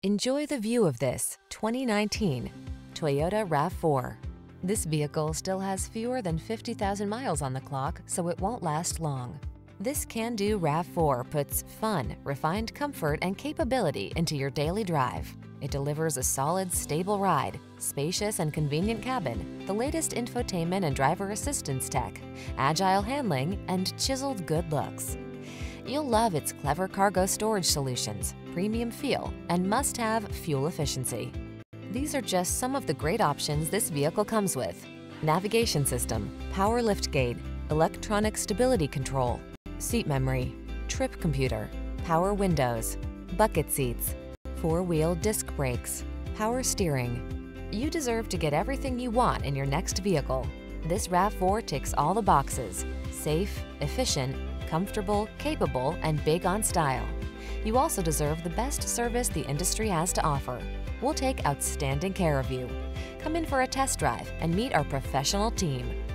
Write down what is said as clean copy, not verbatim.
Enjoy the view of this 2019 Toyota RAV4. This vehicle still has fewer than 50,000 miles on the clock, so it won't last long. This can-do RAV4 puts fun, refined comfort, and capability into your daily drive. It delivers a solid, stable ride, spacious and convenient cabin, the latest infotainment and driver assistance tech, agile handling, and chiseled good looks. You'll love its clever cargo storage solutions, premium feel, and must-have fuel efficiency. These are just some of the great options this vehicle comes with: navigation system, power liftgate, electronic stability control, seat memory, trip computer, power windows, bucket seats, four-wheel disc brakes, power steering. You deserve to get everything you want in your next vehicle. This RAV4 ticks all the boxes: safe, efficient, comfortable, capable, and big on style. You also deserve the best service the industry has to offer. We'll take outstanding care of you. Come in for a test drive and meet our professional team.